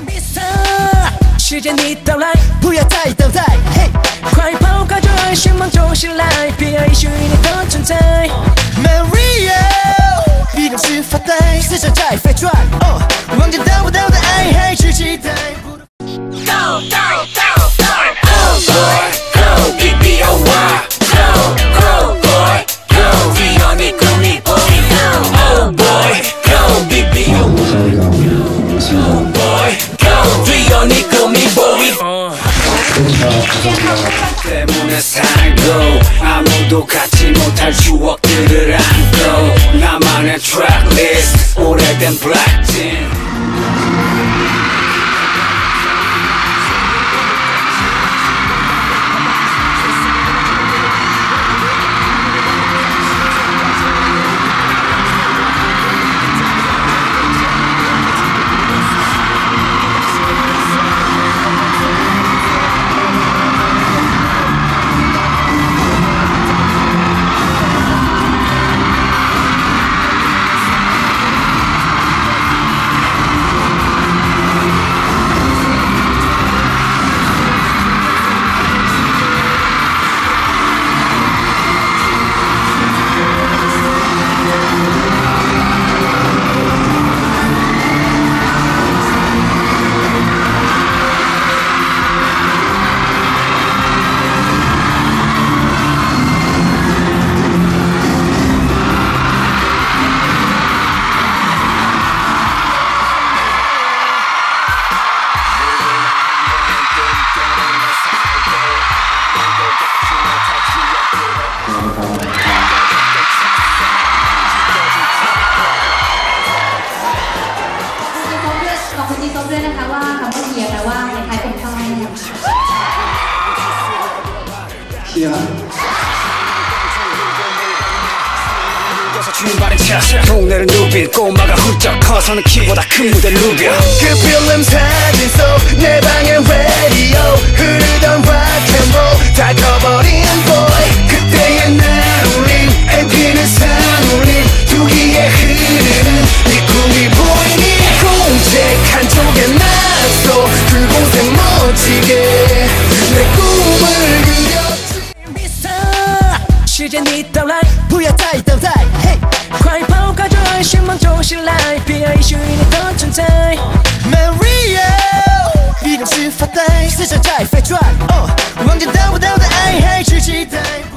时间一到来，不要再等待，嘿，快抛开旧爱，希望就醒来，别爱虚拟的存在。Maria， 你总是发呆，时针在飞转，望见得不到的爱，还去期待。Go go go go，Oh boy go B B O Y，Go go boy go， 只要你够你 boy go，Oh boy go B B O Y，Oh boy go， 只要你够你 boy。 때문에 살고 아무도 갖지 못할 추억들을 안고 나만의 트랙리스트 오래된 블랙진 주인발인 차 동네를 누빈 꼬마가 훌쩍 커서는 키보다 큰 무대 누벼 그 필름 사진 속 내 방의 라디오 흐르던 락앤롤 다 커버린 boy 그때의 날 울림 MP는 산울림 두기에 흐르는 네 꿈이 보이니 공책 한쪽에 놨어 그 공색 멋지게 내 꿈을 그렸지 时间一到来，不要再等待，嘿，快抛开旧爱，希望就醒来，别爱虚拟的存在。Maria， 你总是发呆，时针在飞转，望见得不到的爱，还去期待。